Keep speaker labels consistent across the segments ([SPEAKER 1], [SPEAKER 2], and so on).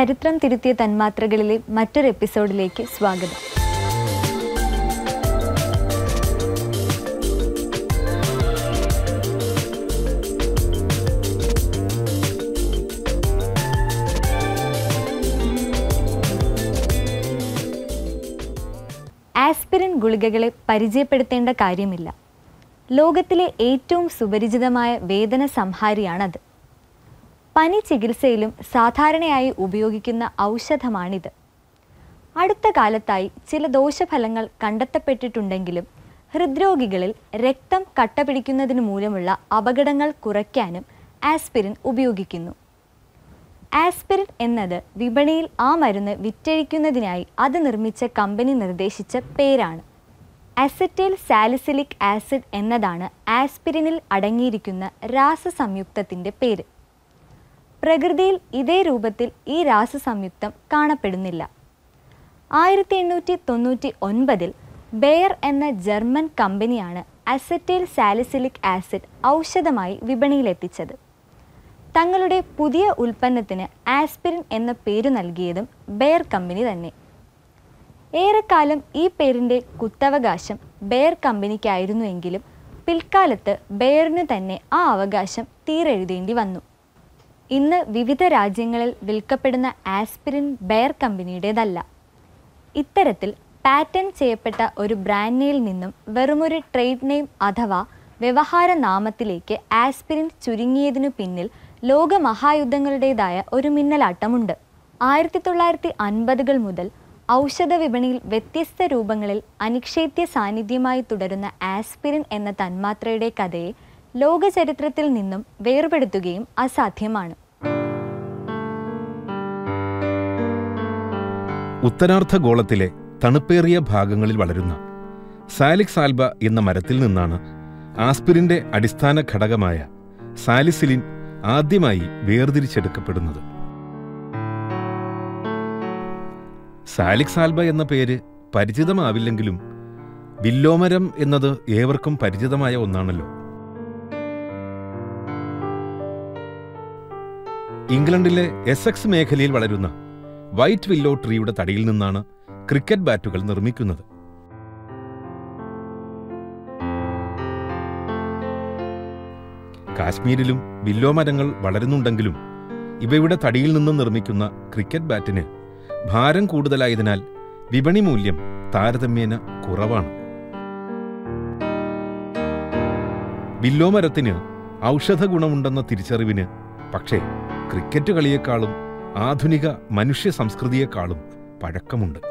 [SPEAKER 1] ചരിത്രം തിരുത്തിയ തന്മാത്രകളിലെ മറ്റൊരു എപ്പിസോഡിലേക്ക് സ്വാഗതം. ആസ്പിരിൻ ഗുളികകളെ പരിചയപ്പെടുത്തേണ്ട കാര്യമില്ല. ലോകത്തിലെ ഏറ്റവും സുപരിചിതമായ വേദന സംഹാരിയാണത്. പനി ചികിത്സയിലും സാധാരണയായി ഉപയോഗിക്കുന്ന ഔഷധമാണിത്. അടുത്ത കാലത്തായി ചില ദോഷഫലങ്ങൾ കണ്ടെത്തപ്പെട്ടിട്ടുണ്ടെങ്കിലും ഹൃദ്രോഗികളിൽ രക്തം കട്ടപിടിക്കുന്നതിന് മൂലമുള്ള അപകടങ്ങൾ കുറയ്ക്കാനും ആസ്പിരിൻ ഉപയോഗിക്കുന്നു. ആസ്പിരിൻ എന്നത് വിപണിയിൽ ആ മരുന്ന് വിറ്റഴിക്കുന്നതിനായി അത് നിർമ്മിച്ച കമ്പനി നിർദ്ദേശിച്ച പേരാണ്. അസറ്റൈൽ സാലിസിലിക് ആസിഡ് എന്നതാണ് ആസ്പിരിനിൽ അടങ്ങിയിരിക്കുന്ന രാസസംയുക്തത്തിൻ്റെ പേര്. പ്രകൃതിയിൽ ഇതേ രൂപത്തിൽ ഈ രാസസംയുക്തം കാണപ്പെടുന്നില്ല. 1899 ബെയർ എന്ന ജർമ്മൻ കമ്പനിയാണ് അസറ്റൈൽ സാലിസിലിക് ആസിഡ് ഔഷധമായി വിപണിയിലെത്തിച്ചത്. തങ്ങളുടെ പുതിയ ഉൽപ്പന്നത്തിന് ആസ്പിരിൻ എന്ന പേരു നൽകിയതും ബെയർ കമ്പനി തന്നെ. ഏറെക്കാലം ഈ പേരിൻ്റെ കുത്തവകാശം ബെയർ കമ്പനിക്കായിരുന്നുവെങ്കിലും പിൽക്കാലത്ത് ബെയറിനു തന്നെ ആ അവകാശം തീരെഴുതേണ്ടി വന്നു. ഇന്ന് വിവിധ രാജ്യങ്ങളിൽ വിൽക്കപ്പെടുന്ന ആസ്പിരിൻ ബെയർ കമ്പനിയുടേതല്ല. ഇത്തരത്തിൽ പാറ്റന്റ് ചെയ്യപ്പെട്ട ഒരു ബ്രാൻഡ് നെയിൽ നിന്നും വെറുമൊരു ട്രേഡ് നെയിം അഥവാ വ്യവഹാര നാമത്തിലേക്ക് ആസ്പിരിൻ ചുരുങ്ങിയതിനു പിന്നിൽ ലോകമഹായുദ്ധങ്ങളുടേതായ ഒരു മിന്നലാട്ടമുണ്ട്. 1950 മുതൽ ഔഷധ വിപണിയിൽ വ്യത്യസ്ത രൂപങ്ങളിൽ അനിക്ഷേപ്യ സാന്നിധ്യമായി തുടരുന്ന ആസ്പിരിൻ എന്ന തന്മാത്രയുടെ കഥയെ ലോകചരിത്രത്തിൽ നിന്നും വേർപെടുത്തുകയും അസാധ്യമാണ്.
[SPEAKER 2] ഉത്തരാർദ്ധഗോളത്തിലെ തണുപ്പേറിയ ഭാഗങ്ങളിൽ വളരുന്ന സാലിക്സ് ആൽബ എന്ന മരത്തിൽ നിന്നാണ് ആസ്പിരിന്റെ അടിസ്ഥാന ഘടകമായ സാലിസിലിൻ ആദ്യമായി വേർതിരിച്ചെടുക്കപ്പെടുന്നത്. സാലിക്സ് ആൽബ എന്ന പേര് പരിചിതമാവില്ലെങ്കിലും വില്ലോമരം എന്നത് ഏവർക്കും പരിചിതമായ ഒന്നാണല്ലോ. ഇംഗ്ലണ്ടിലെ എസെക്സ് മേഖലയിൽ വളരുന്ന വൈറ്റ് വില്ലോ ട്രീയുടെ തടിയിൽ നിന്നാണ് ക്രിക്കറ്റ് ബാറ്റുകൾ നിർമ്മിക്കുന്നത്. കാശ്മീരിലും വില്ലോ മരങ്ങൾ വളരുന്നുണ്ടെങ്കിലും ഇവയുടെ തടിയിൽ നിന്നും നിർമ്മിക്കുന്ന ക്രിക്കറ്റ് ബാറ്റിന് ഭാരം കൂടുതലായതിനാൽ വിപണി മൂല്യം താരതമ്യേന കുറവാണ്. വില്ലോ മരത്തിന് ഔഷധ ഗുണമുണ്ടെന്ന തിരിച്ചറിവിന് പക്ഷേ ക്രിക്കറ്റ് കളിയേക്കാളും ആധുനിക മനുഷ്യ സംസ്കൃതിയേക്കാളും പഴക്കമുണ്ട്.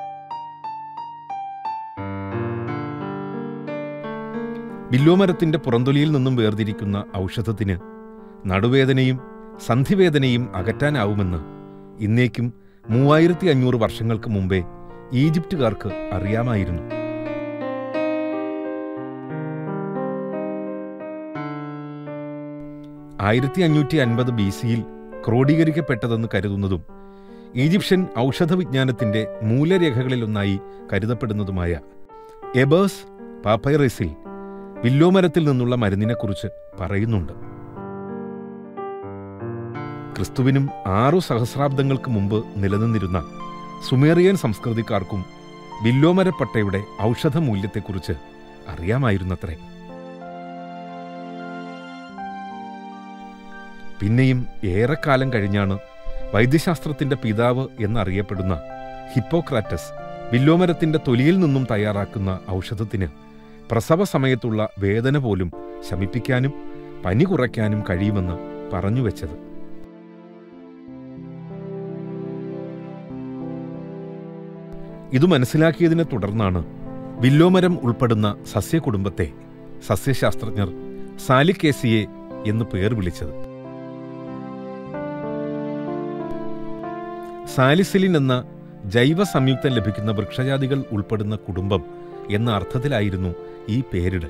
[SPEAKER 2] വില്ലോമരത്തിന്റെ പുറന്തൊലിയിൽ നിന്നും വേർതിരിക്കുന്ന ഔഷധത്തിന് നടുവേദനയും സന്ധിവേദനയും അകറ്റാനാവുമെന്ന് ഇന്നേക്കും 3500 വർഷങ്ങൾക്ക് മുമ്പേ ഈജിപ്തുകാർക്ക് അറിയാമായിരുന്നു. BC ക്രോഡീകരിക്കപ്പെട്ടതെന്ന് കരുതുന്നതും ഈജിപ്ഷ്യൻ ഔഷധവിജ്ഞാനത്തിന്റെ മൂലരേഖകളിലൊന്നായി കരുതപ്പെടുന്നതുമായ എബേഴ്സ് പാപ്പൈറസിൽ വില്ലോമരത്തിൽ നിന്നുള്ള മരുന്നിനെക്കുറിച്ച് പറയുന്നുണ്ട്. ക്രിസ്തുവിനും 6 സഹസ്രാബ്ദങ്ങൾക്ക് മുമ്പ് നിലനിന്നിരുന്ന സുമേറിയൻ സംസ്കൃതിക്കാർക്കും വില്ലോമരപ്പട്ടയുടെ ഔഷധമൂല്യത്തെക്കുറിച്ച് അറിയാമായിരുന്നത്രേ. പിന്നെയും ഏറെക്കാലം കഴിഞ്ഞാണ് വൈദ്യശാസ്ത്രത്തിന്റെ പിതാവ് എന്നറിയപ്പെടുന്ന ഹിപ്പോക്രാറ്റസ് വില്ലോമരത്തിന്റെ തൊലിയിൽ നിന്നും തയ്യാറാക്കുന്ന ഔഷധത്തിന് പ്രസവ സമയത്തുള്ള വേദന പോലും ശമിപ്പിക്കാനും പനി കുറയ്ക്കാനും കഴിയുമെന്ന് പറഞ്ഞുവെച്ചത്. ഇതു മനസ്സിലാക്കിയതിനെ തുടർന്നാണ് വില്ലോമരം ഉൾപ്പെടുന്ന സസ്യകുടുംബത്തെ സസ്യശാസ്ത്രജ്ഞർ സാലിക്കേസിയെ എന്ന് പേർ വിളിച്ചത്. സാലിസിലിൻ എന്ന ജൈവ സംയുക്തം ലഭിക്കുന്ന വൃക്ഷജാതികൾ ഉൾപ്പെടുന്ന കുടുംബം എന്ന അർത്ഥത്തിലായിരുന്നു ഈ പേരിടൽ.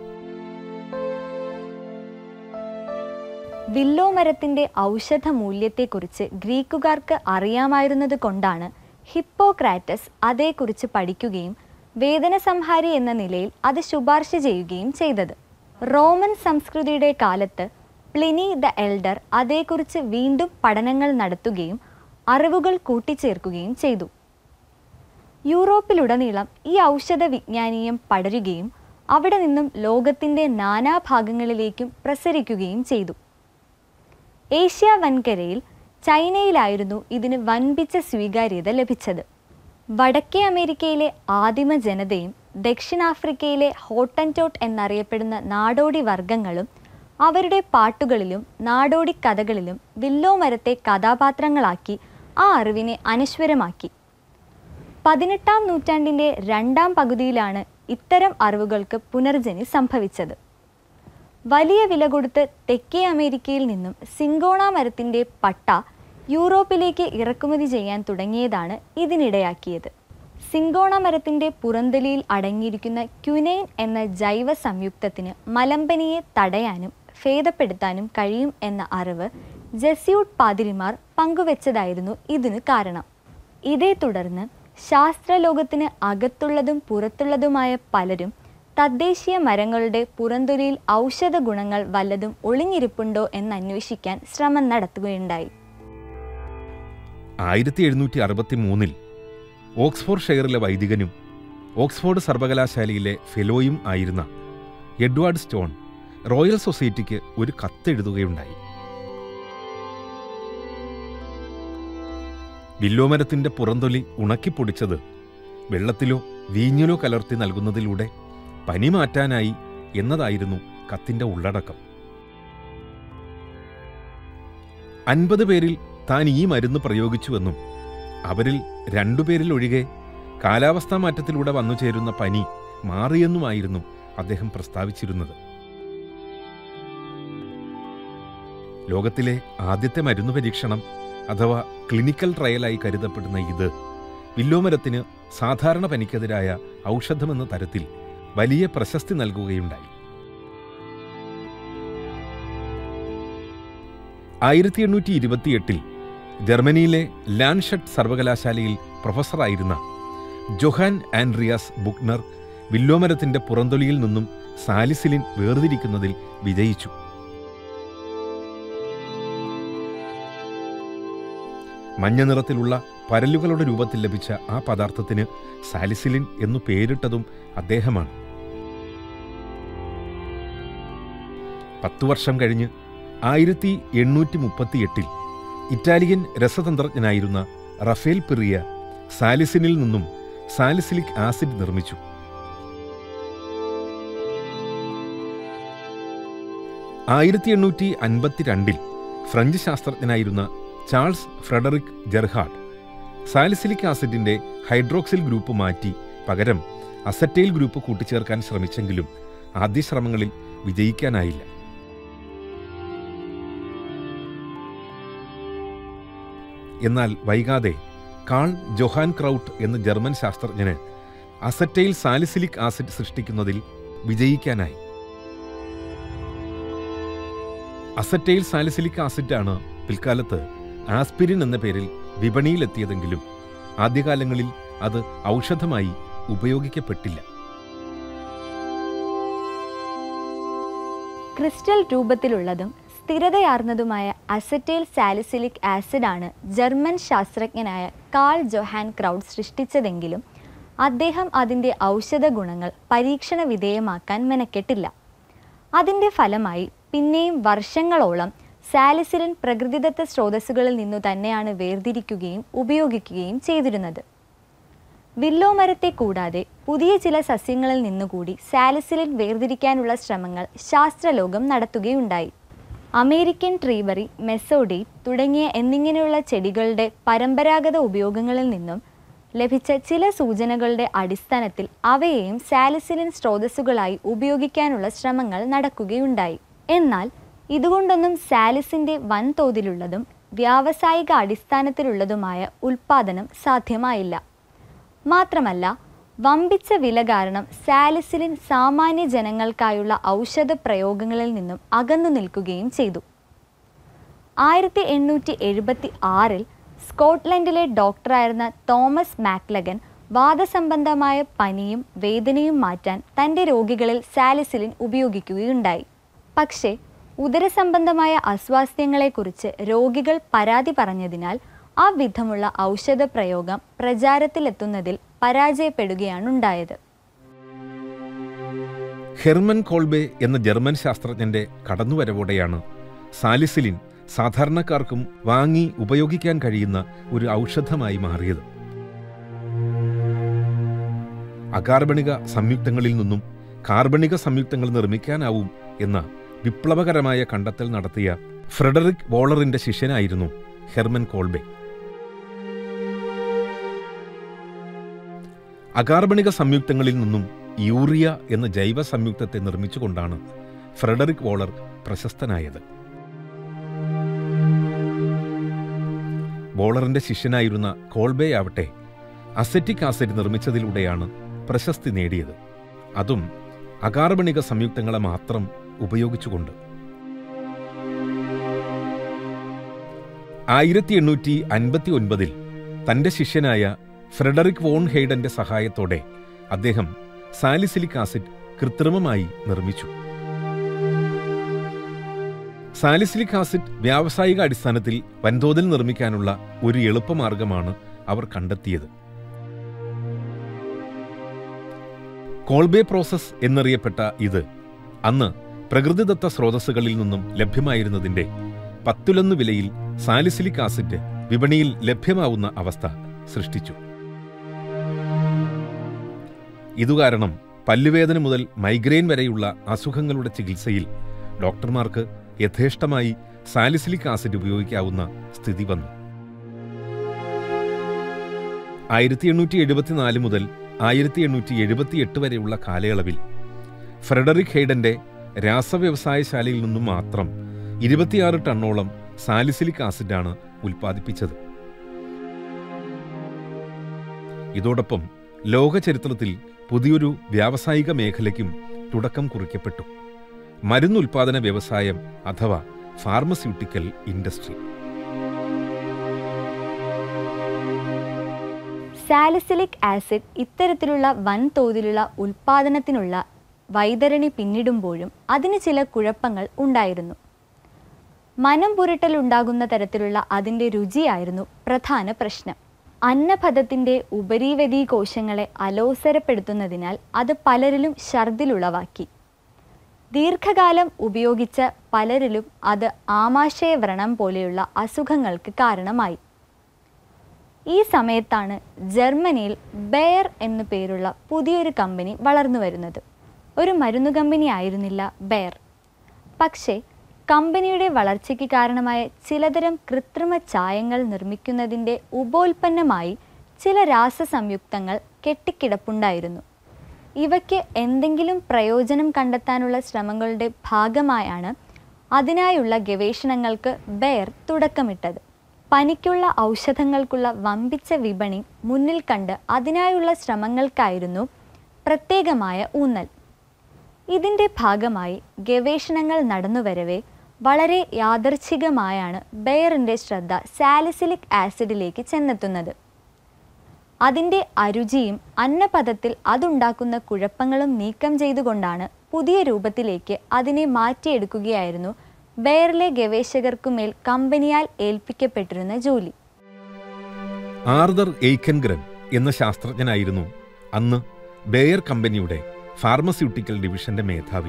[SPEAKER 1] വില്ലോ മരത്തിന്റെ ഔഷധ മൂല്യത്തെക്കുറിച്ച് ഗ്രീക്കുകാർക്ക് അറിയാമായിരുന്നത് കൊണ്ടാണ് ഹിപ്പോക്രാറ്റസ് അതേക്കുറിച്ച് പഠിക്കുകയും വേദന സംഹാരി എന്ന നിലയിൽ അത് ശുപാർശ ചെയ്യുകയും ചെയ്തത്. റോമൻ സംസ്കൃതിയുടെ കാലത്ത് പ്ലിനി ദ എൽഡർ അതേക്കുറിച്ച് വീണ്ടും പഠനങ്ങൾ നടത്തുകയും അറിവുകൾ കൂട്ടിച്ചേർക്കുകയും ചെയ്തു. യൂറോപ്പിലുടനീളം ഈ ഔഷധ വിജ്ഞാനീയം പടരുകയും അവിടെ നിന്നും ലോകത്തിൻ്റെ നാനാഭാഗങ്ങളിലേക്കും പ്രസരിക്കുകയും ചെയ്തു. ഏഷ്യ വൻകരയിൽ ചൈനയിലായിരുന്നു ഇതിന് വൻപിച്ച സ്വീകാര്യത ലഭിച്ചത്. വടക്കേ അമേരിക്കയിലെ ആദിമ ജനതയും ദക്ഷിണാഫ്രിക്കയിലെ ഹോട്ടൻടോട്ട് എന്നറിയപ്പെടുന്ന നാടോടി വർഗങ്ങളും അവരുടെ പാട്ടുകളിലും നാടോടി കഥകളിലും വില്ലോ മരത്തെ കഥാപാത്രങ്ങളാക്കി ആ അറിവിനെ അനശ്വരമാക്കി. 18-ാം നൂറ്റാണ്ടിൻ്റെ 2ാം പകുതിയിലാണ് ഇത്തരം അറിവുകൾക്ക് പുനർജനി സംഭവിച്ചത്. വലിയ വില കൊടുത്ത് തെക്കേ അമേരിക്കയിൽ നിന്നും സിങ്കോണ മരത്തിൻ്റെ പട്ട യൂറോപ്പിലേക്ക് ഇറക്കുമതി ചെയ്യാൻ തുടങ്ങിയതാണ് ഇതിനിടയാക്കിയത്. സിങ്കോണ മരത്തിൻ്റെ പുറന്തൊലിയിൽ അടങ്ങിയിരിക്കുന്ന ക്യുനൈൻ എന്ന ജൈവ സംയുക്തത്തിന് മലമ്പനിയെ തടയാനും ഭേദപ്പെടുത്താനും കഴിയും എന്ന അറിവ് ജെസ്യൂട്ട് പാതിരിമാർ പങ്കുവെച്ചതായിരുന്നു ഇതിന് കാരണം. ഇതേ തുടർന്ന് ശാസ്ത്രലോകത്തിന് അകത്തുള്ളതും പുറത്തുള്ളതുമായ പലരും തദ്ദേശീയ മരങ്ങളുടെ പുറന്തൊലിയിൽ ഔഷധ ഗുണങ്ങൾ വല്ലതും ഒളിഞ്ഞിരിപ്പുണ്ടോ എന്നന്വേഷിക്കാൻ ശ്രമം നടത്തുകയുണ്ടായി.
[SPEAKER 2] 1763 ഓക്സ്ഫോർഡ് ഷെയറിലെ വൈദികനും ഓക്സ്ഫോർഡ് സർവകലാശാലയിലെ ഫെലോയും ആയിരുന്ന എഡ്വാർഡ് സ്റ്റോൺ റോയൽ സൊസൈറ്റിക്ക് ഒരു കത്തെഴുതുകയുണ്ടായി. വില്ലോമരത്തിൻ്റെ പുറന്തൊലി ഉണക്കിപ്പൊടിച്ചത് വെള്ളത്തിലോ വീഞ്ഞിലോ കലർത്തി നൽകുന്നതിലൂടെ പനി മാറ്റാനായി എന്നതായിരുന്നു കത്തിൻ്റെ ഉള്ളടക്കം. 50 പേരിൽ താൻ ഈ മരുന്ന് പ്രയോഗിച്ചുവെന്നും അവരിൽ 2 പേരിൽ ഒഴികെ കാലാവസ്ഥാ മാറ്റത്തിലൂടെ വന്നു ചേരുന്ന പനി മാറിയെന്നുമായിരുന്നു അദ്ദേഹം പ്രസ്താവിച്ചിരുന്നത്. ലോകത്തിലെ ആദ്യത്തെ മരുന്ന് പരീക്ഷണം അഥവാ ക്ലിനിക്കൽ ട്രയലായി കരുതപ്പെടുന്ന ഇത് വില്ലോമരത്തിന് സാധാരണ പനിക്കെതിരായ ഔഷധമെന്ന തരത്തിൽ വലിയ പ്രശസ്തി നൽകുകയുണ്ടായി. 1828 ജർമ്മനിയിലെ ലാൻഡ്ഷട്ട് സർവകലാശാലയിൽ പ്രൊഫസറായിരുന്ന ജൊഹാൻ ആൻഡ്രിയാസ് ബുക്നർ വില്ലോമരത്തിൻ്റെ പുറന്തൊലിയിൽ നിന്നും സാലിസിലിൻ വേർതിരിക്കുന്നതിൽ വിജയിച്ചു. മഞ്ഞ നിറത്തിലുള്ള പരലുകളുടെ രൂപത്തിൽ ലഭിച്ച ആ പദാർത്ഥത്തിന് സാലിസിലിൻ എന്നു പേരിട്ടതും അദ്ദേഹമാണ്. 10 വർഷം കഴിഞ്ഞ് 1838 ഇറ്റാലിയൻ രസതന്ത്രജ്ഞനായിരുന്ന റഫേൽ പിറിയ സാലിസിനിൽ നിന്നും സാലിസിലിക് ആസിഡ് നിർമ്മിച്ചു. 1852 ഫ്രഞ്ച് ശാസ്ത്രജ്ഞനായിരുന്ന ചാൾസ് ഫ്രെഡറിക് ജെർഹാർഡ് സാലിസിലിക് ആസിഡിൻ്റെ ഹൈഡ്രോക്സിൽ ഗ്രൂപ്പ് മാറ്റി പകരം അസറ്റൈൽ ഗ്രൂപ്പ് കൂട്ടിച്ചേർക്കാൻ ശ്രമിച്ചെങ്കിലും ആദ്യ ശ്രമങ്ങളിൽ വിജയിക്കാനായില്ല. എന്നാൽ വൈകാതെ കാൾ ജൊഹാൻ ക്രൗട്ട് എന്ന ജർമ്മൻ ശാസ്ത്രജ്ഞന് അസറ്റൈൽ സാലിസിലിക് ആസിഡ് സൃഷ്ടിക്കുന്നതിൽ വിജയിക്കാനായി. അസറ്റൈൽ സാലിസിലിക് ആസിഡാണ് പിൽക്കാലത്ത് ആസ്പിരിൻ എന്ന പേരിൽ വിപണിയിലെത്തിയതെങ്കിലും ആദ്യകാലങ്ങളിൽ അത് ഔഷധമായി ഉപയോഗിക്കപ്പെട്ടില്ല.
[SPEAKER 1] ക്രിസ്റ്റൽ രൂപത്തിലുള്ളതും സ്ഥിരതയാർന്നതുമായ അസറ്റൈൽ സാലിസിലിക് ആസിഡാണ് ജർമ്മൻ ശാസ്ത്രജ്ഞനായ കാൾ ജൊഹാൻ ക്രൗട്ട് സൃഷ്ടിച്ചതെങ്കിലും അദ്ദേഹം അതിൻ്റെ ഔഷധ ഗുണങ്ങൾ പരീക്ഷണ വിധേയമാക്കാൻ മെനക്കെട്ടില്ല. അതിൻ്റെ ഫലമായി പിന്നെയും വർഷങ്ങളോളം സാലിസിലിൻ പ്രകൃതിദത്ത സ്രോതസ്സുകളിൽ നിന്നു തന്നെയാണ് വേർതിരിക്കുകയും ഉപയോഗിക്കുകയും ചെയ്തിരുന്നത്. വില്ലോ മരത്തെ കൂടാതെ പുതിയ ചില സസ്യങ്ങളിൽ നിന്നുകൂടി സാലിസിലിൻ വേർതിരിക്കാനുള്ള ശ്രമങ്ങൾ ശാസ്ത്രലോകം നടത്തുകയുണ്ടായി. അമേരിക്കൻ ട്രീബറി, മെസോഡേറ്റ് തുടങ്ങിയ എന്നിങ്ങനെയുള്ള ചെടികളുടെ പരമ്പരാഗത ഉപയോഗങ്ങളിൽ നിന്നും ലഭിച്ച ചില സൂചനകളുടെ അടിസ്ഥാനത്തിൽ അവയെയും സാലിസിലിൻ സ്രോതസ്സുകളായി ഉപയോഗിക്കാനുള്ള ശ്രമങ്ങൾ നടക്കുകയുണ്ടായി. എന്നാൽ ഇതുകൊണ്ടൊന്നും സാലിസിൻ്റെ വൻതോതിലുള്ളതും വ്യാവസായിക അടിസ്ഥാനത്തിലുള്ളതുമായ ഉൽപ്പാദനം സാധ്യമായില്ല. മാത്രമല്ല, വമ്പിച്ച വില കാരണം സാലിസിലിൻ സാമാന്യ ജനങ്ങൾക്കായുള്ള ഔഷധ പ്രയോഗങ്ങളിൽ നിന്നും അകന്നു നിൽക്കുകയും ചെയ്തു. 1876 സ്കോട്ട്ലൻഡിലെ ഡോക്ടറായിരുന്ന തോമസ് മാക്ലഗൻ വാദസംബന്ധമായ പനിയും വേദനയും മാറ്റാൻ തൻ്റെ രോഗികളിൽ സാലിസിലിൻ ഉപയോഗിക്കുകയുണ്ടായി. പക്ഷേ ഉദരസംബന്ധമായ അസ്വാസ്ഥ്യങ്ങളെക്കുറിച്ച് രോഗികൾ പരാതി പറഞ്ഞതിനാൽ ആ വിധമുള്ള ഔഷധ പ്രയോഗം പ്രചാരത്തിലെത്തുന്നതിൽ പരാജയപ്പെടുകയാണുണ്ടായത്.
[SPEAKER 2] ഹെർമൻ കോൾബെ എന്ന ജർമ്മൻ ശാസ്ത്രജ്ഞന്റെ കടന്നുവരവോടെയാണ് സാലിസിലിൻ സാധാരണക്കാർക്കും വാങ്ങി ഉപയോഗിക്കാൻ കഴിയുന്ന ഒരു ഔഷധമായി മാറിയത്. അകാർബണിക സംയുക്തങ്ങളിൽ നിന്നും കാർബണിക സംയുക്തങ്ങൾ നിർമ്മിക്കാനാവും എന്ന വിപ്ലവകരമായ കണ്ടെത്തൽ നടത്തിയ ഫ്രെഡറിക് വോളറിന്റെ ശിഷ്യനായിരുന്നു ഹെർമൻ കോൾബെ. അകാർബണിക സംയുക്തങ്ങളിൽ നിന്നും യൂറിയ എന്ന ജൈവ സംയുക്തത്തെ നിർമ്മിച്ചുകൊണ്ടാണ് ഫ്രെഡറിക് വോളർ പ്രശസ്തനായത്. വോളറിന്റെ ശിഷ്യനായിരുന്ന കോൾബെ ആവട്ടെ അസറ്റിക് ആസിഡ് നിർമ്മിച്ചതിലൂടെയാണ് പ്രശസ്തി നേടിയത്, അതും അകാർബണിക സംയുക്തങ്ങളെ മാത്രം ഉപയോഗിച്ചുകൊണ്ട്. 1859 തന്റെ ശിഷ്യനായ ഫ്രെഡറിക് വോൺ ഹെയ്ഡന്റെ സഹായത്തോടെ അദ്ദേഹം സാലിസിലിക് ആസിഡ് കൃത്രിമമായി നിർമ്മിച്ചു. സാലിസിലിക് ആസിഡ് വ്യാവസായിക അടിസ്ഥാനത്തിൽ വൻതോതിൽ നിർമ്മിക്കാനുള്ള ഒരു എളുപ്പമാർഗമാണ് അവർ കണ്ടെത്തിയത്. കോൾബെ പ്രോസസ് എന്നറിയപ്പെട്ട ഇത് അന്ന് പ്രകൃതിദത്ത സ്രോതസ്സുകളിൽ നിന്നും ലഭ്യമായിരുന്നതിന്റെ 10 വിലയിൽ സാലിസിലിക് ആസിഡ് വിപണിയിൽ ലഭ്യമാവുന്ന അവസ്ഥ സൃഷ്ടിച്ചു. ഇതുകാരണം പല്ലുവേദന മുതൽ മൈഗ്രെയിൻ വരെയുള്ള അസുഖങ്ങളുടെ ചികിത്സയിൽ ഡോക്ടർമാർക്ക് യഥേഷ്ടമായി സാലിസിലിക് ആസിഡ് ഉപയോഗിക്കാവുന്ന സ്ഥിതി വന്നു. 1874 മുതൽ 1878 വരെയുള്ള കാലയളവിൽ ഫ്രെഡറിക് ഹെയ്ഡന്റെ രാസവ്യവസായശാലയിൽ നിന്നും മാത്രം 26 ടണ്ണോളം സാലിസിലിക് ആസിഡാണ് ഉൽപ്പാദിപ്പിച്ചത്. ഇതോടൊപ്പം ലോക ചരിത്രത്തിൽ പുതിയൊരു വ്യാവസായിക മേഖലയ്ക്കും തുടക്കം കുറിക്കപ്പെട്ടു: മരുന്നുൽപാദന വ്യവസായം അഥവാ ഫാർമസ്യൂട്ടിക്കൽ ഇൻഡസ്ട്രി.
[SPEAKER 1] സാലിസിലിക് ആസിഡ് ഇത്തരത്തിലുള്ള വൻതോതിലുള്ള ഉൽപാദനത്തിനുള്ള വൈതരണി പിന്നിടുമ്പോഴും അതിന് ചില കുഴപ്പങ്ങൾ ഉണ്ടായിരുന്നു. മനം പുരട്ടലുണ്ടാകുന്ന തരത്തിലുള്ള അതിൻ്റെ രുചിയായിരുന്നു പ്രധാന പ്രശ്നം. അന്നപഥത്തിൻ്റെ ഉപരിവ്യതി കോശങ്ങളെ അലോസരപ്പെടുത്തുന്നതിനാൽ അത് പലരിലും ഛർദിലുളവാക്കി. ദീർഘകാലം ഉപയോഗിച്ച പലരിലും അത് ആമാശയവ്രണം പോലെയുള്ള അസുഖങ്ങൾക്ക് കാരണമായി. ഈ സമയത്താണ് ജർമ്മനിയിൽ ബെയർ എന്നു പേരുള്ള പുതിയൊരു കമ്പനി വളർന്നു വരുന്നത്. ഒരു മരുന്നു കമ്പനി ആയിരുന്നില്ല ബെയർ. പക്ഷേ കമ്പനിയുടെ വളർച്ചയ്ക്ക് കാരണമായ ചിലതരം കൃത്രിമ ചായങ്ങൾ നിർമ്മിക്കുന്നതിൻ്റെ ഉപോൽപ്പന്നമായി ചില രാസസംയുക്തങ്ങൾ കെട്ടിക്കിടപ്പുണ്ടായിരുന്നു. ഇവയ്ക്ക് എന്തെങ്കിലും പ്രയോജനം കണ്ടെത്താനുള്ള ശ്രമങ്ങളുടെ ഭാഗമായാണ് അതിനായുള്ള ഗവേഷണങ്ങൾക്ക് ബെയർ തുടക്കമിട്ടത്. പനിക്കുള്ള ഔഷധങ്ങൾക്കുള്ള വമ്പിച്ച വിപണി മുന്നിൽ കണ്ട് അതിനായുള്ള ശ്രമങ്ങൾക്കായിരുന്നു പ്രത്യേകമായ ഊന്നൽ. ഇതിൻ്റെ ഭാഗമായി ഗവേഷണങ്ങൾ നടന്നുവരവേ വളരെ യാദർച്ഛികമായാണ് ബെയറിൻ്റെ ശ്രദ്ധ സാലിസിലിക് ആസിഡിലേക്ക് ചെന്നെത്തുന്നത്. അതിൻ്റെ അരുചിയും അന്നപഥത്തിൽ അതുണ്ടാക്കുന്ന കുഴപ്പങ്ങളും നീക്കം ചെയ്തുകൊണ്ടാണ് പുതിയ രൂപത്തിലേക്ക് അതിനെ മാറ്റിയെടുക്കുകയായിരുന്നു ബെയറിലെ ഗവേഷകർക്കുമേൽ കമ്പനിയാൽ ഏൽപ്പിക്കപ്പെട്ടിരുന്ന ജോലി.
[SPEAKER 2] ആർതർ എയ്ക്കൻഗ്രൻ എന്ന ശാസ്ത്രജ്ഞനായിരുന്നു അന്ന് ബെയർ കമ്പനിയുടെ ഫാർമസ്യൂട്ടിക്കൽ ഡിവിഷന്റെ മേധാവി.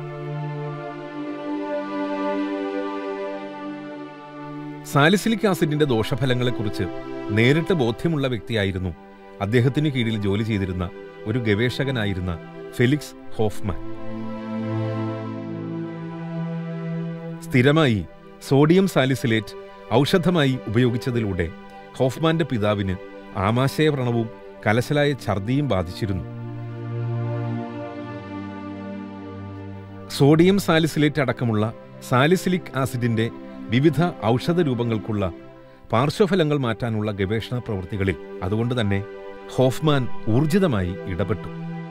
[SPEAKER 2] സാലിസിലിക് ആസിഡിന്റെ ദോഷഫലങ്ങളെക്കുറിച്ച് നേരിട്ട് ബോധ്യമുള്ള വ്യക്തിയായിരുന്നു അദ്ദേഹത്തിന് കീഴിൽ ജോലി ചെയ്തിരുന്ന ഒരു ഗവേഷകനായിരുന്ന ഫെലിക്സ് ഹോഫ്മാൻ. സ്ഥിരമായി സോഡിയം സാലിസിലേറ്റ് ഔഷധമായി ഉപയോഗിച്ചതിലൂടെ ഹോഫ്മാന്റെ പിതാവിന് ആമാശയവ്രണവും കലശലായ ഛർദിയും ബാധിച്ചിരുന്നു. സോഡിയം സാലിസിലേറ്റ് അടക്കമുള്ള സാലിസിലിക് ആസിഡിന്റെ വിവിധ ഔഷധ രൂപങ്ങൾക്കുള്ള പാർശ്വഫലങ്ങൾ മാറ്റാനുള്ള ഗവേഷണ പ്രവൃത്തികളിൽ അതുകൊണ്ട് തന്നെ ഹോഫ്മാൻ ഊർജിതമായി ഇടപെട്ടു.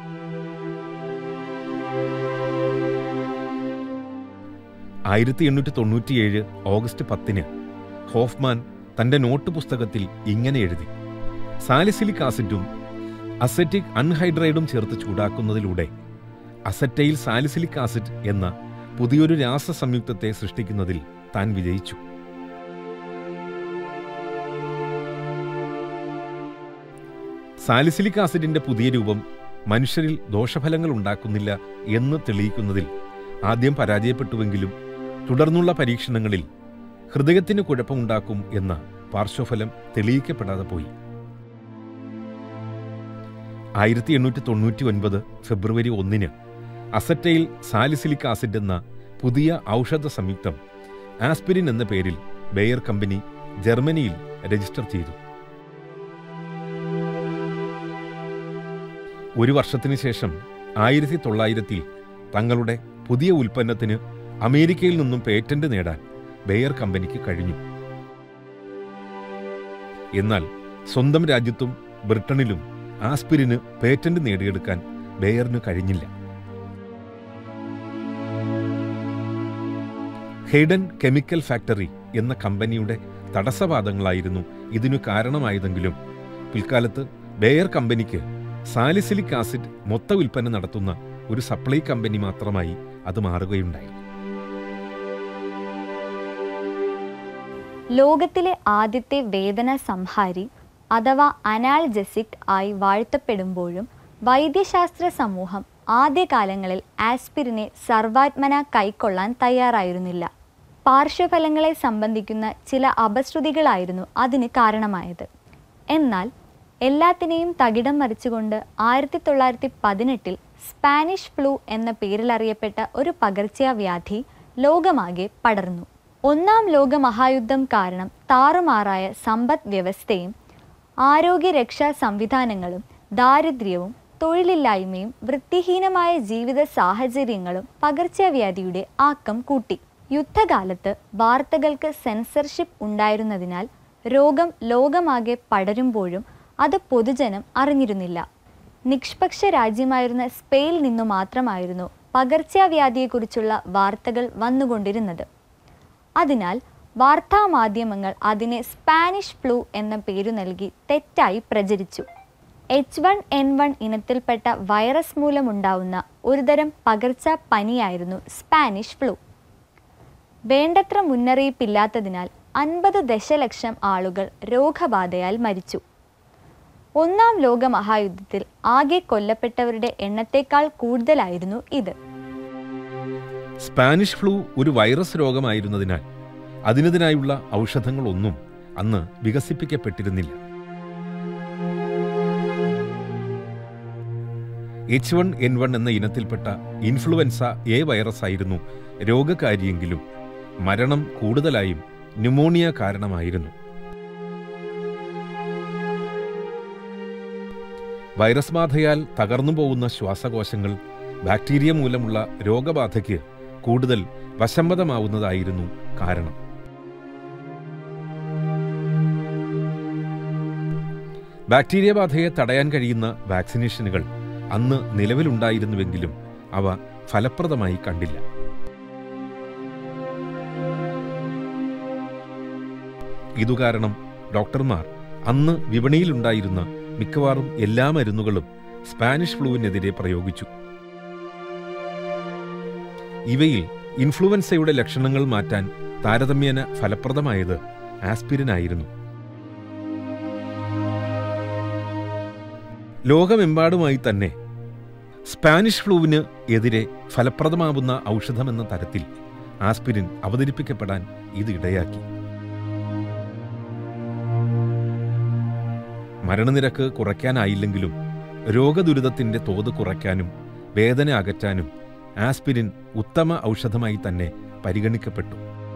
[SPEAKER 2] 1897 ഓഗസ്റ്റ് 10 ഹോഫ്മാൻ തന്റെ നോട്ട് പുസ്തകത്തിൽ ഇങ്ങനെ എഴുതി: സാലിസിലിക് ആസിഡും അസറ്റിക് അൺഹൈഡ്രൈഡും ചേർത്ത് ചൂടാക്കുന്നതിലൂടെ അസറ്റൈൽ സാലിസിലിക് ആസിഡ് എന്ന പുതിയൊരു രാസസംയുക്തത്തെ സൃഷ്ടിക്കുന്നതിൽ താൻ വിജയിച്ചു. സാലിസിലിക് ആസിഡിൻ്റെ പുതിയ രൂപം മനുഷ്യരിൽ ദോഷഫലങ്ങൾ ഉണ്ടാക്കുന്നില്ല എന്ന് തെളിയിക്കുന്നതിൽ ആദ്യം പരാജയപ്പെട്ടുവെങ്കിലും തുടർന്നുള്ള പരീക്ഷണങ്ങളിൽ ഹൃദയത്തിന് കുഴപ്പമുണ്ടാക്കും എന്ന പാർശ്വഫലം തെളിയിക്കപ്പെടാതെ പോയി. 1899 ഫെബ്രുവരി 1 അസറ്റൈൽ സാലിസിലിക് ആസിഡ് എന്ന പുതിയ ഔഷധ സംയുക്തം ആസ്പിരിൻ എന്ന പേരിൽ ബെയർ കമ്പനി ജർമ്മനിയിൽ രജിസ്റ്റർ ചെയ്തു. ഒരു വർഷത്തിനു ശേഷം 1900 തങ്ങളുടെ പുതിയ ഉൽപ്പന്നത്തിന് അമേരിക്കയിൽ നിന്നും പേറ്റന്റ് നേടാൻ ബെയർ കമ്പനിക്ക് കഴിഞ്ഞു. എന്നാൽ സ്വന്തം രാജ്യത്തും ബ്രിട്ടനിലും ആസ്പിരിന് പേറ്റന്റ് നേടിയെടുക്കാൻ ബെയറിന് കഴിഞ്ഞില്ല. ഹെയ്ഡൻ കെമിക്കൽ ഫാക്ടറി എന്ന കമ്പനിയുടെ തടസ്സവാദങ്ങളായിരുന്നു ഇതിനു കാരണമായതെങ്കിലും പിൽക്കാലത്ത് ബെയർ കമ്പനിക്ക് സാലിസിലിക് ആസിഡ് മൊത്ത വിൽപ്പന നടത്തുന്ന ഒരു സപ്ലൈ കമ്പനി മാത്രമായി അത് മാറുകയുണ്ടായി.
[SPEAKER 1] ലോകത്തിലെ ആദ്യത്തെ വേദന സംഹാരി അഥവാ അനാൾജസിക് ആയി വാഴ്ത്തപ്പെടുമ്പോഴും വൈദ്യശാസ്ത്ര സമൂഹം ആദ്യകാലങ്ങളിൽ ആസ്പിരിനെ സർവാത്മന കൈക്കൊള്ളാൻ തയ്യാറായിരുന്നില്ല. പാർശ്വഫലങ്ങളെ സംബന്ധിക്കുന്ന ചില അപശ്രുതികളായിരുന്നു അതിന് കാരണമായത്. എന്നാൽ എല്ലാത്തിനെയും തകിടം മറിച്ചുകൊണ്ട് 1918 സ്പാനിഷ് ഫ്ലൂ എന്ന പേരിലറിയപ്പെട്ട ഒരു പകർച്ചവ്യാധി ലോകമാകെ പടർന്നു. ഒന്നാം ലോക മഹായുദ്ധം കാരണം താറുമാറായ സമ്പദ് വ്യവസ്ഥയും ആരോഗ്യരക്ഷാ സംവിധാനങ്ങളും ദാരിദ്ര്യവും തൊഴിലില്ലായ്മയും വൃത്തിഹീനമായ ജീവിത സാഹചര്യങ്ങളും പകർച്ചവ്യാധിയുടെ ആക്കം കൂട്ടി. യുദ്ധകാലത്ത് വാർത്തകൾക്ക് സെൻസർഷിപ്പ് ഉണ്ടായിരുന്നതിനാൽ രോഗം ലോകമാകെ പടരുമ്പോഴും അത് പൊതുജനം അറിഞ്ഞിരുന്നില്ല. നിഷ്പക്ഷ രാജ്യമായിരുന്ന സ്പെയിനിൽ നിന്നു മാത്രമായിരുന്നു പകർച്ചവ്യാധിയെക്കുറിച്ചുള്ള വാർത്തകൾ വന്നുകൊണ്ടിരുന്നത്. അതിനാൽ വാർത്താമാധ്യമങ്ങൾ അതിനെ സ്പാനിഷ് ഫ്ലൂ എന്ന പേരു നൽകി തെറ്റായി പ്രചരിച്ചു. H1N1 ഇനത്തിൽപ്പെട്ട വൈറസ് മൂലമുണ്ടാവുന്ന ഒരുതരം പകർച്ച പനിയായിരുന്നു സ്പാനിഷ് ഫ്ലൂ. വേണ്ടത്ര മുന്നറിയിപ്പില്ലാത്തതിനാൽ 50 ദശലക്ഷം ആളുകൾ രോഗബാധയാൽ മരിച്ചു. ഒന്നാം ലോക മഹായുദ്ധത്തിൽ ആകെ കൊല്ലപ്പെട്ടവരുടെ എണ്ണത്തേക്കാൾ കൂടുതലായിരുന്നു ഇത്.
[SPEAKER 2] സ്പാനിഷ് ഫ്ലൂ ഒരു വൈറസ് രോഗമായിരുന്നതിനാൽ അതിനെതിരായുള്ള ഔഷധങ്ങളൊന്നും അന്ന് വികസിപ്പിക്കപ്പെട്ടിരുന്നില്ല. H1N1 എന്ന ഇനത്തിൽപ്പെട്ട ഇൻഫ്ലുവൻസ എ വൈറസ് ആയിരുന്നു രോഗകാരിയെങ്കിലും മരണം കൂടുതലായും ന്യൂമോണിയ കാരണമായിരുന്നു. വൈറസ് ബാധയാൽ തകർന്നു പോകുന്ന ശ്വാസകോശങ്ങൾ ബാക്ടീരിയ മൂലമുള്ള രോഗബാധയ്ക്ക് കൂടുതൽ വശംവദമാവുന്നതായിരുന്നു കാരണം. ബാക്ടീരിയ ബാധയെ തടയാൻ കഴിയുന്ന വാക്സിനേഷനുകൾ അന്ന് നിലവിലുണ്ടായിരുന്നുവെങ്കിലും അവ ഫലപ്രദമായി കണ്ടില്ല. ഇതുകാരണം ഡോക്ടർമാർ അന്ന് വിപണിയിലുണ്ടായിരുന്ന മിക്കവാറും എല്ലാ മരുന്നുകളും സ്പാനിഷ് ഫ്ലൂവിനെതിരെ പ്രയോഗിച്ചു. ഇവയിൽ ഇൻഫ്ലുവൻസയുടെ ലക്ഷണങ്ങൾ മാറ്റാൻ താരതമ്യേന ഫലപ്രദമായത് ആസ്പിരിനായിരുന്നു. ലോകമെമ്പാടുമായി തന്നെ സ്പാനിഷ് ഫ്ലൂവിന് എതിരെ ഫലപ്രദമാവുന്ന ഔഷധമെന്ന തരത്തിൽ ആസ്പിരിൻ അവതരിപ്പിക്കപ്പെടാൻ ഇത് ഇടയാക്കി. മരണനിരക്ക് കുറയ്ക്കാനായില്ലെങ്കിലും രോഗദുരിതത്തിന്റെ തോത് കുറയ്ക്കാനും വേദന അകറ്റാനും ആസ്പിരിൻ ഉത്തമ ഔഷധമായി തന്നെ പരിഗണിക്കപ്പെട്ടു.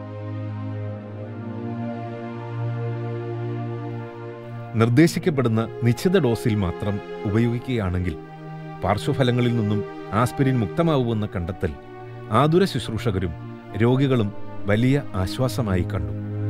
[SPEAKER 2] നിർദ്ദേശിക്കപ്പെടുന്ന നിശ്ചിത ഡോസിൽ മാത്രം ഉപയോഗിക്കുകയാണെങ്കിൽ പാർശ്വഫലങ്ങളിൽ നിന്നും ആസ്പിരിൻ മുക്തമാവുമെന്ന കണ്ടെത്തൽ ആതുര ശുശ്രൂഷകരും രോഗികളും വലിയ ആശ്വാസമായി കണ്ടു.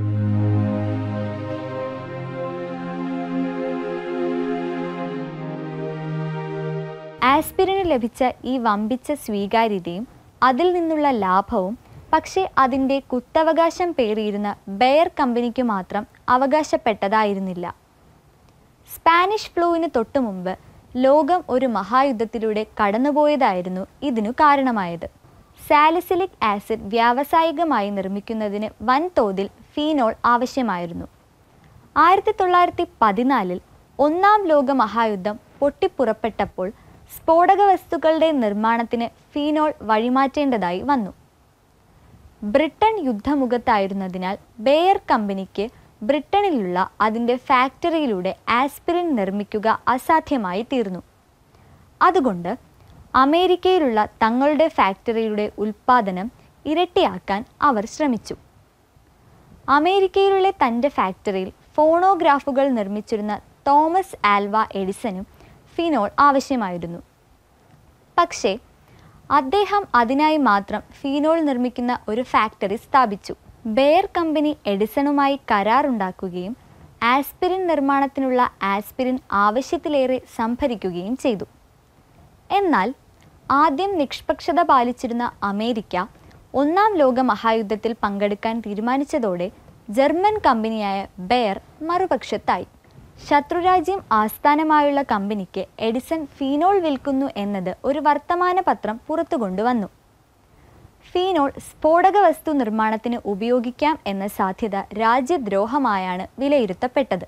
[SPEAKER 1] ആസ്പിരിന് ലഭിച്ച ഈ വമ്പിച്ച സ്വീകാര്യതയും അതിൽ നിന്നുള്ള ലാഭവും പക്ഷേ അതിൻ്റെ കുത്തവകാശം പേറിയിരുന്ന ബെയർ കമ്പനിക്ക് മാത്രം അവകാശപ്പെട്ടതായിരുന്നില്ല. സ്പാനിഷ് ഫ്ലൂവിന് തൊട്ടുമുമ്പ് ലോകം ഒരു മഹായുദ്ധത്തിലൂടെ കടന്നുപോയതായിരുന്നു ഇതിനു കാരണമായത്. സാലിസിലിക് ആസിഡ് വ്യാവസായികമായി നിർമ്മിക്കുന്നതിന് വൻതോതിൽ ഫീനോൾ ആവശ്യമായിരുന്നു. 1914 ഒന്നാം ലോക മഹായുദ്ധം പൊട്ടിപ്പുറപ്പെട്ടപ്പോൾ സ്ഫോടക വസ്തുക്കളുടെ നിർമ്മാണത്തിന് ഫീനോൾ വഴിമാറ്റേണ്ടതായി വന്നു. ബ്രിട്ടൻ യുദ്ധമുഖത്തായിരുന്നതിനാൽ ബെയർ കമ്പനിക്ക് ബ്രിട്ടനിലുള്ള അതിൻ്റെ ഫാക്ടറിയിലൂടെ ആസ്പിരിൻ നിർമ്മിക്കുക അസാധ്യമായി തീർന്നു. അതുകൊണ്ട് അമേരിക്കയിലുള്ള തങ്ങളുടെ ഫാക്ടറിയുടെ ഉൽപ്പാദനം ഇരട്ടിയാക്കാൻ അവർ ശ്രമിച്ചു. അമേരിക്കയിലുള്ള തൻ്റെ ഫാക്ടറിയിൽ ഫോണോഗ്രാഫുകൾ നിർമ്മിച്ചിരുന്ന തോമസ് ആൽവ എഡിസനും ഫിനോൾ ആവശ്യമായിരുന്നു. പക്ഷേ അദ്ദേഹം അതിനായി മാത്രം ഫീനോൾ നിർമ്മിക്കുന്ന ഒരു ഫാക്ടറി സ്ഥാപിച്ചു. ബെയർ കമ്പനി എഡിസണുമായി കരാറുണ്ടാക്കുകയും ആസ്പിരിൻ നിർമ്മാണത്തിനുള്ള ആസ്പിരിൻ ആവശ്യത്തിലേറെ സംഭരിക്കുകയും ചെയ്തു. എന്നാൽ ആദ്യം നിഷ്പക്ഷത പാലിച്ചിരുന്ന അമേരിക്ക ഒന്നാം ലോക മഹായുദ്ധത്തിൽ പങ്കെടുക്കാൻ തീരുമാനിച്ചതോടെ ജർമ്മൻ കമ്പനിയായ ബെയർ മറുപക്ഷത്തായി. ശത്രുരാജ്യം ആസ്ഥാനമായുള്ള കമ്പനിക്ക് എഡിസൺ ഫീനോൾ വിൽക്കുന്നു എന്നത് ഒരു വർത്തമാന പത്രം പുറത്തു കൊണ്ടുവന്നു. ഫീനോൾ സ്ഫോടക വസ്തു നിർമ്മാണത്തിന് ഉപയോഗിക്കാം എന്ന സാധ്യത രാജ്യദ്രോഹമായാണ് വിലയിരുത്തപ്പെട്ടത്.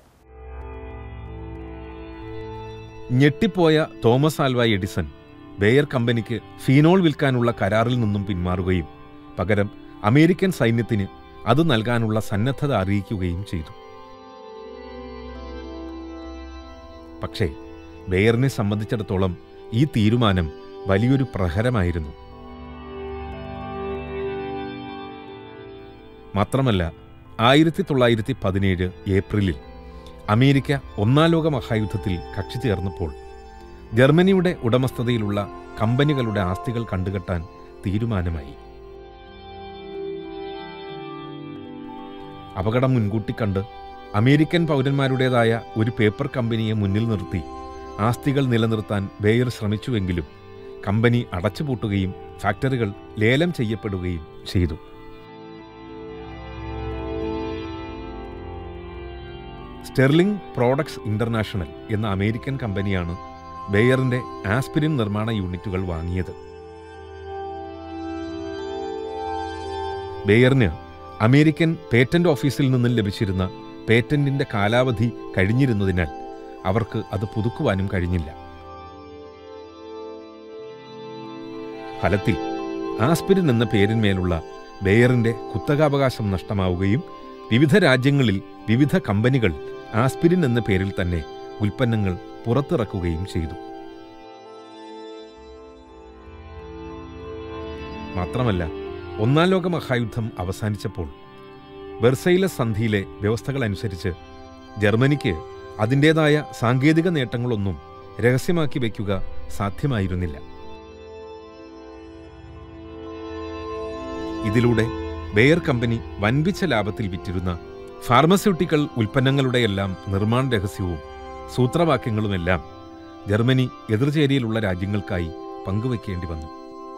[SPEAKER 2] ഞെട്ടിപ്പോയ തോമസ് ആൽവ എഡിസൺ ബെയർ കമ്പനിക്ക് ഫീനോൾ വിൽക്കാനുള്ള കരാറിൽ നിന്നും പിന്മാറുകയും പകരം അമേരിക്കൻ സൈന്യത്തിന് അത് നൽകാനുള്ള സന്നദ്ധത അറിയിക്കുകയും ചെയ്തു. പക്ഷേ ബെയറിനെ സംബന്ധിച്ചിടത്തോളം ഈ തീരുമാനം വലിയൊരു പ്രഹരമായിരുന്നു. മാത്രമല്ല 1917 ഏപ്രിലിൽ അമേരിക്ക ഒന്നാം ലോക മഹായുദ്ധത്തിൽ കക്ഷി ചേർന്നപ്പോൾ ജർമ്മനിയുടെ ഉടമസ്ഥതയിലുള്ള കമ്പനികളുടെ ആസ്തികൾ കണ്ടുകെട്ടാൻ തീരുമാനമായി. അപകടം മുൻകൂട്ടി കണ്ട് അമേരിക്കൻ പൗരന്മാരുടേതായ ഒരു പേപ്പർ കമ്പനിയെ മുന്നിൽ നിർത്തി ആസ്തികൾ നിലനിർത്താൻ ബെയർ ശ്രമിച്ചുവെങ്കിലും കമ്പനി അടച്ചുപൂട്ടുകയും ഫാക്ടറികൾ ലേലം ചെയ്യപ്പെടുകയും ചെയ്തു. സ്റ്റെർലിംഗ് പ്രോഡക്ട്സ് ഇന്റർനാഷണൽ എന്ന അമേരിക്കൻ കമ്പനിയാണ് ബെയറിന്റെ ആസ്പിരിൻ നിർമ്മാണ യൂണിറ്റുകൾ വാങ്ങിയത്. ബെയറിന് അമേരിക്കൻ പേറ്റന്റ് ഓഫീസിൽ നിന്നും ലഭിച്ചിരുന്ന പേറ്റന്റിന്റെ കാലാവധി കഴിഞ്ഞിരുന്നതിനാൽ അവർക്ക് അത് പുതുക്കുവാനും കഴിഞ്ഞില്ല. ഫലത്തിൽ ആസ്പിരിൻ എന്ന പേരിന്മേലുള്ള ബെയറിന്റെ കുത്തകാവകാശം നഷ്ടമാവുകയും വിവിധ രാജ്യങ്ങളിൽ വിവിധ കമ്പനികൾ ആസ്പിരിൻ എന്ന പേരിൽ തന്നെ ഉൽപ്പന്നങ്ങൾ പുറത്തിറക്കുകയും ചെയ്തു. മാത്രമല്ല ഒന്നാം ലോക മഹായുദ്ധം അവസാനിച്ചപ്പോൾ വെർസൈലസ് സന്ധിയിലെ വ്യവസ്ഥകളനുസരിച്ച് ജർമ്മനിക്ക് അതിൻ്റേതായ സാങ്കേതിക നേട്ടങ്ങളൊന്നും രഹസ്യമാക്കി വയ്ക്കുക സാധ്യമായിരുന്നില്ല. ഇതിലൂടെ ബെയർ കമ്പനി വൻപിച്ച ലാഭത്തിൽ വിറ്റിരുന്ന ഫാർമസ്യൂട്ടിക്കൽ ഉൽപ്പന്നങ്ങളുടെയെല്ലാം നിർമ്മാണ രഹസ്യവും സൂത്രവാക്യങ്ങളുമെല്ലാം ജർമ്മനി എതിർചേരിയിലുള്ള രാജ്യങ്ങൾക്കായി പങ്കുവയ്ക്കേണ്ടി വന്നു.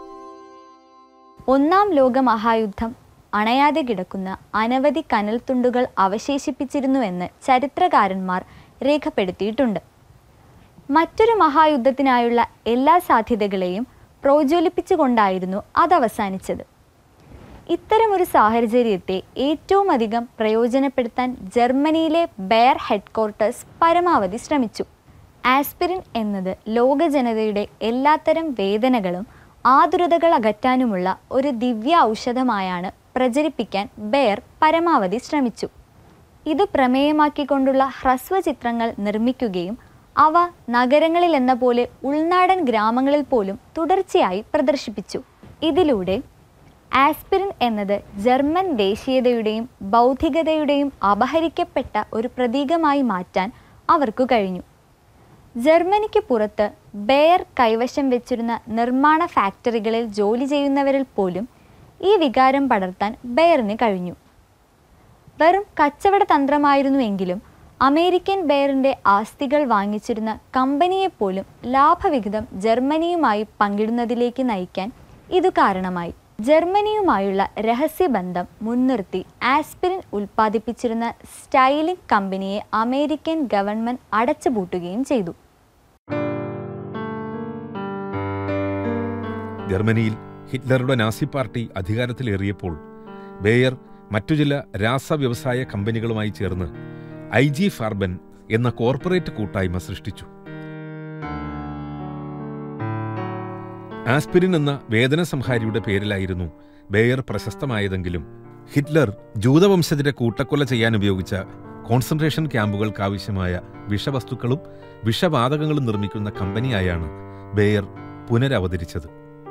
[SPEAKER 1] ഒന്നാം ലോക മഹായുദ്ധം അണയാതെ കിടക്കുന്ന അനവധി കനൽത്തുണ്ടുകൾ അവശേഷിപ്പിച്ചിരുന്നുവെന്ന് ചരിത്രകാരന്മാർ രേഖപ്പെടുത്തിയിട്ടുണ്ട്. മറ്റൊരു മഹായുദ്ധത്തിനായുള്ള എല്ലാ സാധ്യതകളെയും പ്രോജ്വലിപ്പിച്ചുകൊണ്ടായിരുന്നു അത് അവസാനിച്ചത്. ഇത്തരമൊരു സാഹചര്യത്തെ ഏറ്റവും അധികം പ്രയോജനപ്പെടുത്താൻ ജർമ്മനിയിലെ ബെയർ ഹെഡ്ക്വാർട്ടേഴ്സ് പരമാവധി ശ്രമിച്ചു. ആസ്പിരിൻ എന്നത് ലോക ജനതയുടെ എല്ലാത്തരം വേദനകളും ആതുരതകൾ അകറ്റാനുമുള്ള ഒരു ദിവ്യ ഔഷധമായാണ് പ്രചരിപ്പിക്കാൻ ബെയർ പരമാവധി ശ്രമിച്ചു. ഇത് പ്രമേയമാക്കിക്കൊണ്ടുള്ള ഹ്രസ്വചിത്രങ്ങൾ നിർമ്മിക്കുകയും അവ നഗരങ്ങളിലെന്ന പോലെ ഉൾനാടൻ ഗ്രാമങ്ങളിൽ പോലും തുടർച്ചയായി പ്രദർശിപ്പിച്ചു. ഇതിലൂടെ ആസ്പിരിൻ എന്നത് ജർമ്മൻ ദേശീയതയുടെയും ബൗദ്ധികതയുടെയും അപഹരിക്കപ്പെട്ട ഒരു പ്രതീകമായി മാറ്റാൻ അവർക്കു കഴിഞ്ഞു. ജർമ്മനിക്ക് പുറത്ത് ബെയർ കൈവശം വെച്ചിരുന്ന നിർമ്മാണ ഫാക്ടറികളിൽ ജോലി ചെയ്യുന്നവരിൽ പോലും ഈ വികാരം പടർത്താൻ ബെയറിന് കഴിഞ്ഞു. വെറും കച്ചവട തന്ത്രമായിരുന്നുവെങ്കിലും അമേരിക്കൻ ബെയറിൻ്റെ ആസ്തികൾ വാങ്ങിച്ചിരുന്ന കമ്പനിയെപ്പോലും ലാഭവിഹിതം ജർമ്മനിയുമായി പങ്കിടുന്നതിലേക്ക് നയിക്കാൻ ഇതു കാരണമായി. ജർമ്മനിയുമായുള്ള രഹസ്യബന്ധം മുൻനിർത്തി ആസ്പിരിൻ ഉൽപ്പാദിപ്പിച്ചിരുന്ന സ്റ്റൈലിംഗ് കമ്പനിയെ അമേരിക്കൻ ഗവൺമെന്റ് അടച്ചുപൂട്ടുകയും ചെയ്തു.
[SPEAKER 2] ജർമ്മനിയിൽ ഹിറ്റ്ലറുടെ നാസി പാർട്ടി അധികാരത്തിലേറിയപ്പോൾ ബെയർ മറ്റു ചില രാസവ്യവസായ കമ്പനികളുമായി ചേർന്ന് IG ഫാർബൻ എന്ന കോർപ്പറേറ്റ് കൂട്ടായ്മ സൃഷ്ടിച്ചു. ആസ്പിരിൻ എന്ന വേദനസംഹാരിയുടെ പേരിലായിരുന്നു ബേയർ പ്രശസ്തമായതെങ്കിലും ഹിറ്റ്ലർ ജൂതവംശജരെ കൂട്ടക്കൊല ചെയ്യാൻ ഉപയോഗിച്ച കോൺസെൻട്രേഷൻ ക്യാമ്പുകൾക്കാവശ്യമായ വിഷവസ്തുക്കളും വിഷവാതകങ്ങളും നിർമ്മിക്കുന്ന കമ്പനിയായാണ് ബേയർ പുനരവതരിച്ചത്.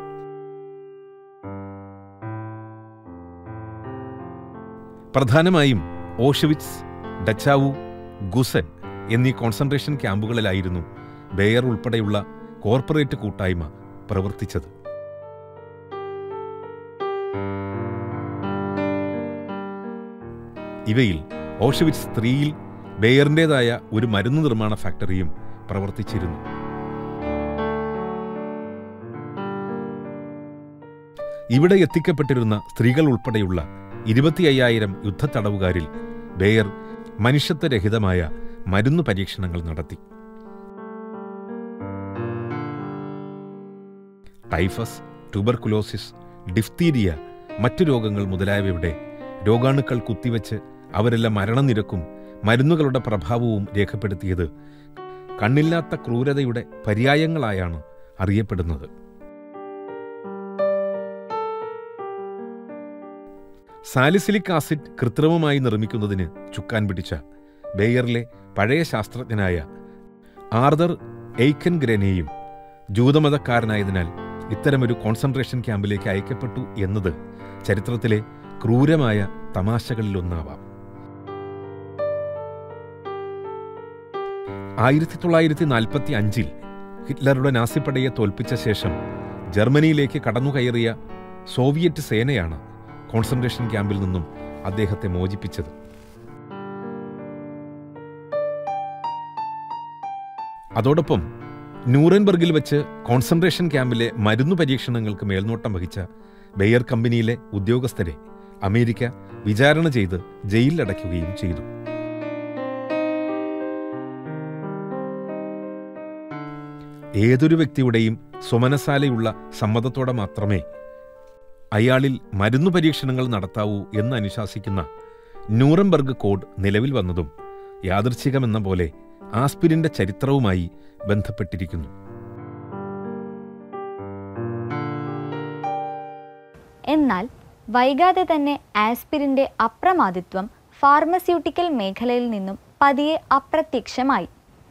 [SPEAKER 2] പ്രധാനമായും ഓഷ്വിറ്റ്സ്, ഡച്ചാവു, ഗുസൻ എന്നീ കോൺസെൻട്രേഷൻ ക്യാമ്പുകളിലായിരുന്നു ബേയർ ഉൾപ്പെടെയുള്ള കോർപ്പറേറ്റ് കൂട്ടായ്മ പ്രവർത്തിച്ചത്. ഇവയിൽ ഓഷ്വിറ്റ്സ് 3-ൽ ബേയറിൻ്റെതായ ഒരു മരുന്ന് നിർമ്മാണ ഫാക്ടറിയും പ്രവർത്തിച്ചിരുന്നു. ഇവിടെ എത്തിക്കപ്പെട്ടിരുന്ന സ്ത്രീകൾ ഉൾപ്പെടെയുള്ള 25,000 യുദ്ധത്തടവുകാരിൽ ബേയർ മനുഷ്യത്വരഹിതമായ മരുന്നു പരീക്ഷണങ്ങൾ നടത്തി. ടൈഫസ്, ട്യൂബർകുലോസിസ്, ഡിഫ്തീരിയ, മറ്റു രോഗങ്ങൾ മുതലായവയുടെ രോഗാണുക്കൾ കുത്തിവെച്ച് അവരെല്ലാം മരണനിരക്കും മരുന്നുകളുടെ പ്രഭാവവും രേഖപ്പെടുത്തിയത് കണ്ണില്ലാത്ത ക്രൂരതയുടെ പര്യായങ്ങളായാണ് അറിയപ്പെടുന്നത്. സാലിസിലിക് ആസിഡ് കൃത്രിമമായി നിർമ്മിക്കുന്നതിന് ചുക്കാൻ പിടിച്ച ബേയറിലെ പഴയ ശാസ്ത്രജ്ഞനായ ആർതർ എയ്ക്കൻഗ്രെനെയും ജൂതമതക്കാരനായതിനാൽ ഇത്തരമൊരു കോൺസെൻട്രേഷൻ ക്യാമ്പിലേക്ക് അയക്കപ്പെട്ടു എന്നത് ചരിത്രത്തിലെ ക്രൂരമായ തമാശകളിലൊന്നാവാം. 1945-ൽ ഹിറ്റ്ലറുടെ നാസിപ്പടയെ തോൽപ്പിച്ച ശേഷം ജർമ്മനിയിലേക്ക് കടന്നുകയറിയ സോവിയറ്റ് സേനയാണ് കോൺസെൻട്രേഷൻ ക്യാമ്പിൽ നിന്നും അദ്ദേഹത്തെ മോചിപ്പിച്ചത്. അതോടൊപ്പം ന്യൂറൻബർഗിൽ വെച്ച് കോൺസെൻട്രേഷൻ ക്യാമ്പിലെ മരുന്നു പരീക്ഷണങ്ങൾക്ക് മേൽനോട്ടം വഹിച്ച ബേയർ കമ്പനിയിലെ ഉദ്യോഗസ്ഥരെ അമേരിക്ക വിചാരണ ചെയ്ത് ജയിലിലടയ്ക്കുകയും ചെയ്തു. ഏതൊരു വ്യക്തിയുടെയും സ്വമനസാലയുള്ള സമ്മതത്തോടെ മാത്രമേ അയാളിൽ മരുന്നു പരീക്ഷണങ്ങൾ നടത്താവൂ എന്ന് അനുശാസിക്കുന്ന ന്യൂറംബർഗ് കോഡ് നിലവിൽ വന്നതും യാദൃച്ഛികമെന്ന പോലെ ആസ്പിരിന്റെ ചരിത്രവുമായി ബന്ധപ്പെട്ടിരിക്കുന്നു.
[SPEAKER 1] എന്നാൽ വൈകാതെ തന്നെ ആസ്പിരിന്റെ അപ്രമാദിത്വം ഫാർമസ്യൂട്ടിക്കൽ മേഖലയിൽ നിന്നും പതിയെ അപ്രത്യക്ഷമായി.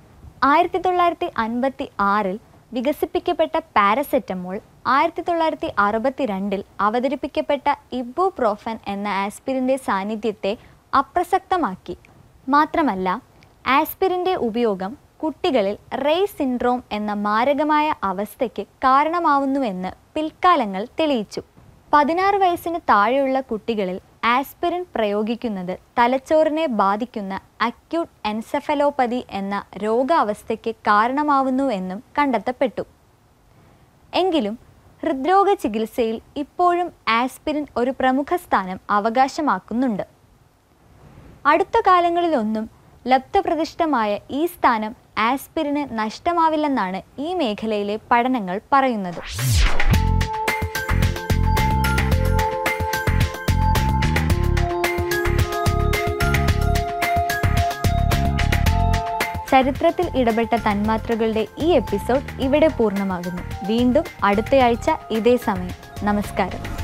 [SPEAKER 1] 1956-ൽ വികസിപ്പിക്കപ്പെട്ട പാരസെറ്റമോൾ 1962-ൽ അവതരിപ്പിക്കപ്പെട്ട ഇബുപ്രോഫൻ എന്ന ആസ്പിരിന്റെ സാന്നിധ്യത്തെ അപ്രസക്തമാക്കി. മാത്രമല്ല, ആസ്പിരിന്റെ ഉപയോഗം കുട്ടികളിൽ റേയ് സിൻഡ്രോം എന്ന മാരകമായ അവസ്ഥയ്ക്ക് കാരണമാവുന്നുവെന്ന് പിൽക്കാലങ്ങൾ തെളിയിച്ചു. 16 വയസ്സിന് താഴെയുള്ള കുട്ടികളിൽ ആസ്പിരിൻ പ്രയോഗിക്കുന്നത് തലച്ചോറിനെ ബാധിക്കുന്ന അക്യൂട്ട് എൻസെഫലോപ്പതി എന്ന രോഗാവസ്ഥയ്ക്ക് കാരണമാവുന്നുവെന്നും കണ്ടെത്തപ്പെട്ടു. എങ്കിലും ഹൃദ്രോഗ ചികിത്സയിൽ ഇപ്പോഴും ആസ്പിരിൻ ഒരു പ്രമുഖ സ്ഥാനം അവകാശമാക്കുന്നുണ്ട്. അടുത്ത കാലങ്ങളിലൊന്നും ലബ്ധപ്രതിഷ്ഠമായ ഈ സ്ഥാനം ആസ്പിരിന് നഷ്ടമാവില്ലെന്നാണ് ഈ മേഖലയിലെ പഠനങ്ങൾ പറയുന്നത്. ചരിത്രത്തിൽ ഇടപെട്ട തന്മാത്രകളുടെ ഈ എപ്പിസോഡ് ഇവിടെ പൂർണ്ണമാകുന്നു. വീണ്ടും അടുത്തയാഴ്ച ഇതേ സമയം. നമസ്കാരം.